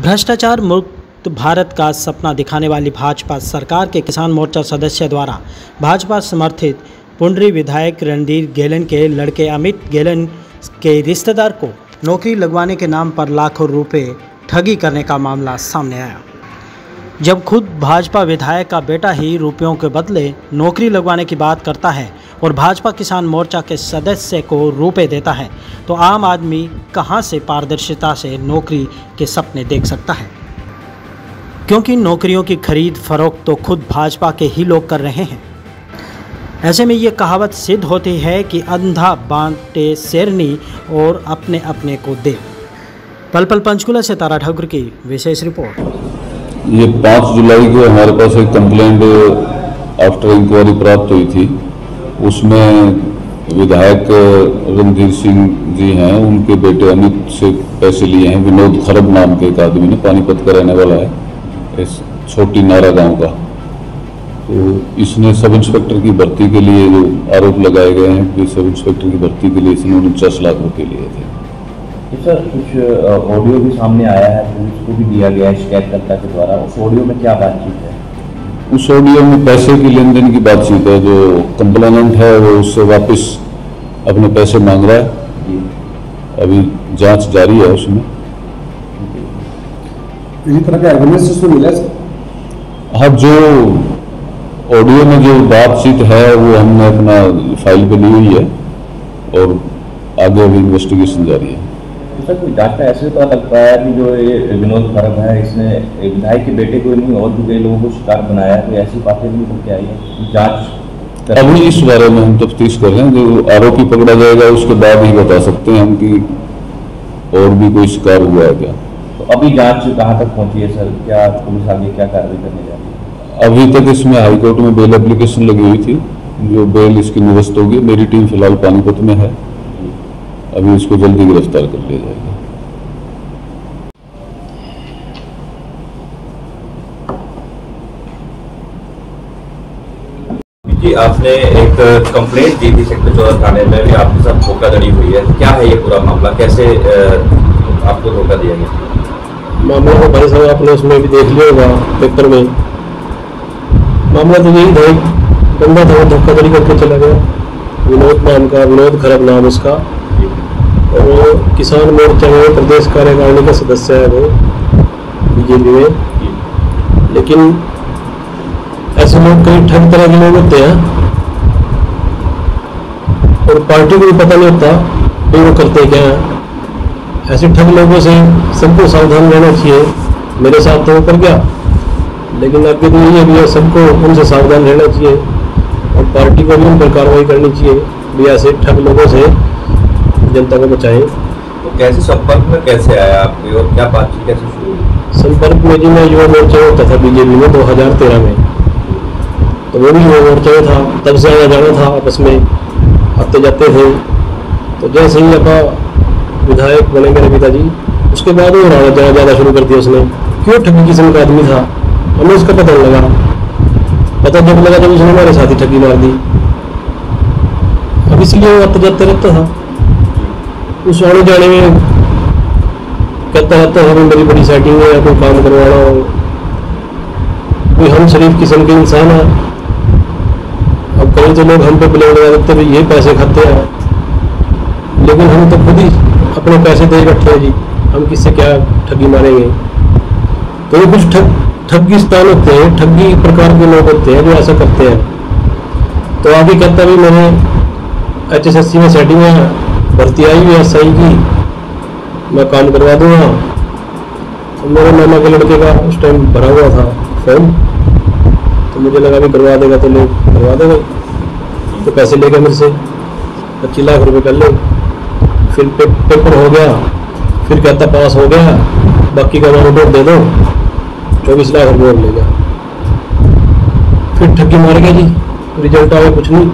भ्रष्टाचार मुक्त भारत का सपना दिखाने वाली भाजपा सरकार के किसान मोर्चा सदस्य द्वारा भाजपा समर्थित पुंडरी विधायक रणधीर गेलन के लड़के अमित गेलन के रिश्तेदार को नौकरी लगवाने के नाम पर लाखों रुपए ठगी करने का मामला सामने आया। जब खुद भाजपा विधायक का बेटा ही रुपयों के बदले नौकरी लगवाने की बात करता है और भाजपा किसान मोर्चा के सदस्य को रुपए देता है, तो आम आदमी कहां से पारदर्शिता से नौकरी के सपने देख सकता है, क्योंकि नौकरियों की खरीद फरोख्त तो खुद भाजपा के ही लोग कर रहे हैं। ऐसे में ये कहावत सिद्ध होती है कि अंधा बांटे शेरनी और अपने अपने को दे। पल पल पंचकुला से तारा ठाकुर की विशेष रिपोर्ट। ये 5 जुलाई को हमारे पास एक कंप्लेंट आफ्टर इंक्वायरी प्राप्त हुई थी। उसमें विधायक रणधीर सिंह जी हैं, उनके बेटे अमित से पैसे लिए हैं। विनोद खरब नाम के एक आदमी ने, पानीपत का रहने वाला है, इस छोटी नारा गांव का। तो इसने सब इंस्पेक्टर की भर्ती के लिए जो आरोप लगाए गए हैं कि सब इंस्पेक्टर की भर्ती के लिए इसने 49 लाख रुपए लिए थे। सर, कुछ ऑडियो भी सामने आया है, पुलिस को भी दिया गया है शिकायतकर्ता के द्वारा। उस ऑडियो में क्या बातचीत है? उस ऑडियो में पैसे की लेन देन की बातचीत है। जो कंप्लेनेंट है वो उससे वापस अपने पैसे मांग रहा है। अभी जांच जारी है उसमें। इसी तरह का एविडेंस उसको मिला है? हाँ, जो ऑडियो में जो बातचीत है वो हमने अपना फाइल पे ली हुई है और आगे अभी इन्वेस्टिगेशन जारी है। सर, कोई डाटा ऐसे तो लगता है कि जो ये विनोद खरब है, इसने विधायक के बेटे को नहीं और भी कई लोगों को शिकार बनाया है। कोई ऐसी बातें भी तो क्या है? जांच अभी इस बारे में हम तफ्तीश कर रहे हैं। जो आरोपी पकड़ा जाएगा उसके बाद ही बता सकते हैं हम कि और भी कोई शिकार हुआ है क्या। तो अभी जांच कहाँ तक पहुंची है सर? क्या पुलिस आगे क्या कार्रवाई करने जा रही है? अभी तक इसमें हाईकोर्ट में बेल एप्लीकेशन लगी हुई थी, जो बेल इसकी निरस्त होगी। मेरी टीम फिलहाल पानीपत में है, अभी इसको जल्दी गिरफ्तार कर लिया जाएगा। जी, आपने एक कंप्लेंट दी थी सेक्टर 14 थाने में, भी आपके साथ धोखाधड़ी हुई है। क्या है ये पूरा मामला, कैसे आपको धोखा दिया गया? मामला को भाई साहब आपने उसमें भी देख लिया होगा पेपर में। मामला तो यही था, बंदा था वो धोखाधड़ी करके चला गया। विनोद नाम का, विनोद खरब नाम उसका, और वो किसान मोर्चा में प्रदेश कार्यकारिणी का सदस्य है वो बीजेपी में। लेकिन ऐसे लोग कई ठग तरह के लोग होते हैं और पार्टी को भी पता नहीं होता कि वो करते क्या हैं। ऐसे ठग लोगों से सबको सावधान रहना चाहिए। मेरे साथ तो वो कर गया, लेकिन आगे तो ये भी है, सबको उनसे सावधान रहना चाहिए और पार्टी को भी उन पर कार्रवाई करनी चाहिए भी ऐसे ठग लोगों से जनता को बचाएं। तो कैसे संपर्क में कैसे आया आपके और क्या बातचीत कैसे शुरू हुई? संपर्क में जी मैं युवा मोर्चा होता था बीजेपी में 2013 में, तो वो भी युवा मोर्चा में था। तब से आना जाना था, आपस में आते जाते थे। तो जैसे ही अपना विधायक बने मेरे पिताजी, उसके बाद वो आना जाना ज़्यादा शुरू कर दिया उसने। क्यों ठगी किस्म का आदमी था, हमें उसका पता नहीं लगा। पता जब लगा तब उसने हमारे साथ ही ठगी मार दी। अब इसलिए वो आते जाते रहता था। उस आने जाने में कहता रहता है मेरी बड़ी सेटिंग है, कोई काम करवाना हो, कोई हम शरीफ किस्म के इंसान है। अब कई तो लोग हम पे ब्लेम लगा देते भाई ये पैसे खाते हैं, लेकिन हम तो खुद ही अपने पैसे दे बैठे हैं जी, हम किससे क्या ठगी मारेंगे। तो ये कुछ ठगिस्तान होते हैं, ठगी प्रकार के लोग होते हैं जो ऐसा करते हैं। तो आगे कहता भी मैंने HSSC में सेटिंग है, भर्ती आई हुई SI की, मैं काम करवा दूंगा। तो मेरे मामा के लड़के का उस टाइम भरा हुआ था फॉर्म, तो मुझे लगा भी करवा देगा तो लोग करवा देगा। तो पैसे लेगा मेरे से 25 लाख रुपए कर ले। फिर पेपर हो गया, फिर कहता पास हो गया, बाकी का रिपोर्ट दे दो, 24 लाख रुपये और ले गया। फिर ठगी मार गया जी, रिजल्ट आया कुछ नहीं।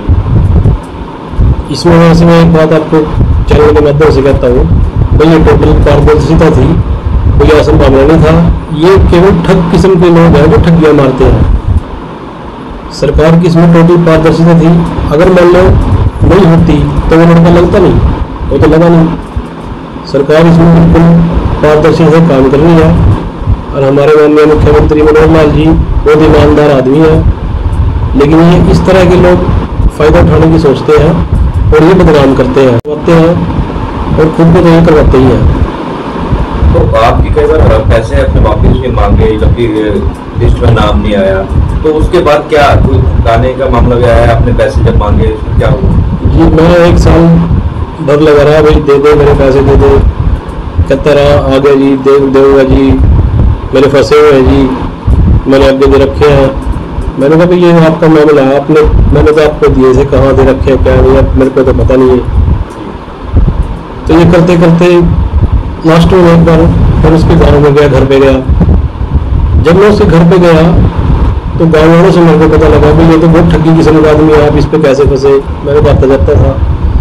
इसमें वैसे मैं एक बात आपको चैनल के माध्यम से कहता हूँ भाई, ये टोटल पारदर्शिता थी, कोई ऐसा मामला नहीं था। ये केवल ठग किस्म के लोग हैं जो ठगियाँ मारते हैं। सरकार की इसमें टोटल पारदर्शिता थी। अगर मान लो नहीं होती तो वो लड़का लगता नहीं, वो तो लगा नहीं। सरकार इसमें बिल्कुल पारदर्शी से काम कर रही है और हमारे माननीय मुख्यमंत्री मनोहर लाल जी बहुत ईमानदार आदमी है, लेकिन ये इस तरह के लोग फ़ायदा उठाने की सोचते हैं और ये बदनाम करते हैं और खुद को तो ये करवाते ही हैं। तो आपकी कई बार पैसे अपने वापिस भी मांगे जबकि लिस्ट में नाम नहीं आया, तो उसके बाद क्या कोई भुगताने का मामला भी आया? आपने पैसे जब मांगे तो क्या हुआ? जी मैं 1 साल भर लगा रहा, भाई दे दे मेरे पैसे दे दे, कहता रहा आ गया जी देगा जी, मेरे फंसे हुए हैं जी, मैंने आगे दे रखे हैं। मैंने कहा भाई ये आपका मामला है, मैंने तो आपको दिए थे, कहाँ दे रखे हैं क्या नहीं, अब मेरे को तो पता नहीं है। तो ये करते करते लास्ट में एक बार फिर उसके गाँव में गया, घर पे गया। जब मैं उसके घर पे गया तो गाँव वालों से मेरे को पता लगा कि ये तो बहुत ठगी किस्म का आदमी है, आप इस पे कैसे फंसे। मैंने तो आता जाता था।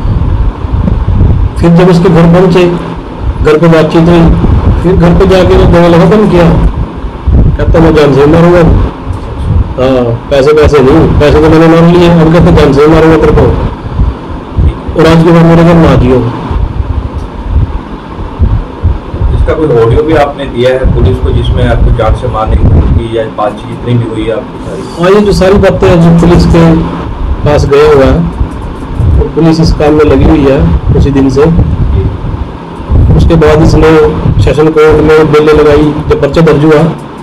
फिर जब उसके घर पहुंचे, घर पे बातचीत हुई, फिर घर पे जाके वो कहने लगा तुम क्या, कहता मैं जान से मारूंगा। हाँ पैसे नहीं, पैसे तो मैंने मार लिए, अब कहते जान से मारूंगा तेरे को, और आज के बाद मेरे घर ना जियो। इसका कोई ऑडियो भी आपने दिया है पुलिस को जिसमें आपको जान से मारने की कोशिश या बातचीत जितनी भी हुई है आपकी सारी? हाँ ये जो सारी बातें जो पुलिस के पास गया हुआ है, तो पुलिस इस काम में लगी हुई है उसी दिन से। उसके बाद इसने सेशन कोर्ट में बेल लगाई, जब पर्चा दर्ज हुआ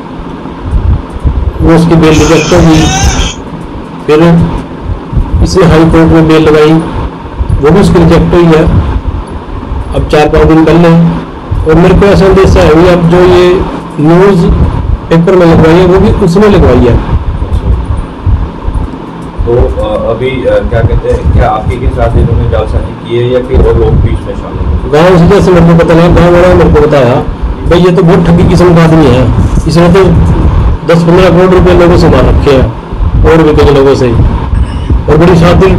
वो उसकी बेल रिजेक्ट होगी। फिर इसने हाई कोर्ट में बेल लगाई, वो भी उसकी रिजेक्ट हुई है अब 4-5 दिन पहले। और मेरे को ऐसा अंदेशा है भी अब जो ये न्यूज़ पेपर में लगवाई है वो भी उसने लगवाई है। तो अभी क्या कहते हैं, क्या आपके के साथ इन्होंने जालसाजी की है या फिर और लोग बीच में शामिल हैं? गाँव से जैसे मेरे को पता लगा, गाँव वाला मेरे को बताया भाई ये तो बहुत ठगी किस्म का आदमी है, इसने तो 10-15 करोड़ रुपए लोगों से मार रखे हैं और भी कई लोगों से, और बड़ी शातिर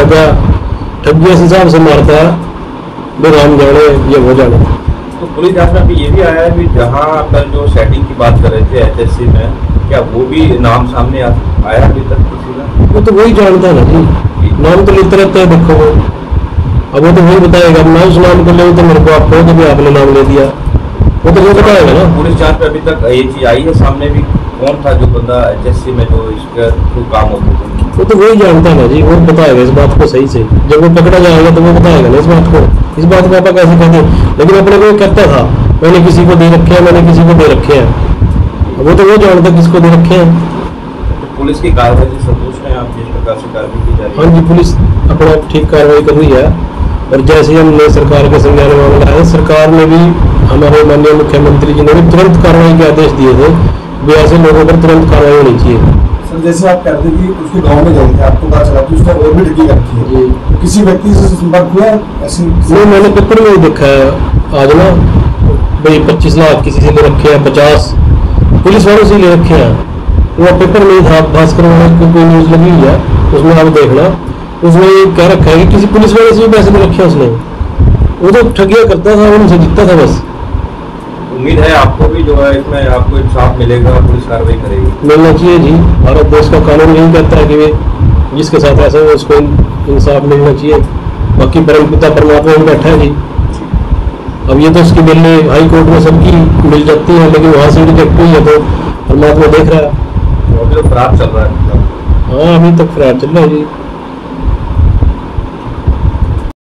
ठगी इस हिसाब से मारता है भाई राम जाने ये हो जाने। तो पुलिस जांच में अभी ये भी आया है कि जहाँ पर जो सेटिंग की बात कर रहे थे HSC में, क्या वो भी नाम सामने आया अभी तक किसी का? वो तो वही जानता है ना जी, नाम तो लेते रहते हैं। देखो वो अब वो तो वही बताएगा, अब मैं उस नाम को ले तो मेरे को आप कहो कि आपने नाम ले दिया, वो तो वही बताएगा ना। पुलिस जांच में अभी तक ये चीज आई है सामने भी, कौन था जो बंदा HSC में जो इसका थ्रू काम होता था? वो तो वही जानता है ना जी, वो बताएगा इस बात को सही से। जब वो पकड़ा जाएगा तो वो बताएगा ना इस बात को। इस बात को आप कैसे कहते हैं, लेकिन अपने को कहता था मैंने किसी को दे रखे हैं, मैंने किसी को दे रखे हैं। वो तो वो जानता किसको दे रखे हैं। तो पुलिस की कार्रवाई से संतुष्ट हैं आप जिस प्रकार से कार्रवाई की जा रही है? हाँ जी, पुलिस अपना ठीक कार्रवाई कर रही है। और जैसे ही हमने सरकार के संज्ञान में मामला है, सरकार ने भी हमारे माननीय मुख्यमंत्री जी ने भी तुरंत कार्रवाई के आदेश दिए थे भी ऐसे लोगों पर तुरंत कार्रवाई होनी चाहिए। सर जैसे आप कहते हैं कि उसके गांव में गए थे, आपको पता चला कि उसका और भी ठगी रखी है जी, तो किसी व्यक्ति से संपर्क हुआ ऐसे? नहीं, मैंने पेपर में ही देखा है आज ना भाई 25 लाख किसी से ले रखे हैं, 50 पुलिस वालों से ले रखे हैं। वो पेपर में ही था, भास्कर वाला को कोई न्यूज़ लगी हुई है उसमें, आप देखना उसमें ये कह रखा है कि किसी पुलिस वाले से भी पैसे ले रखे हैं उसने। वो तो ठगिया करता था, उनसे जीतता था बस। उम्मीद है आपको भी जो है इसमें आपको इंसाफ मिलेगा, पुलिस कार्रवाई करेगी? मिलना चाहिए जी, भारत देश का कानून यही कहता है कि जिसके साथ ऐसा हो उसको इंसाफ मिलना चाहिए। बाकी परमपिता परमात्मा में बैठा है जी। अब ये तो उसकी बिल हाई कोर्ट में सबकी मिल जाती है, लेकिन वहाँ से रिजेक्ट हुई है तो परमात्मा देख रहा है। तो अभी तो फरार चल रहा है? हाँ अभी तक फरार चल रहा है जी।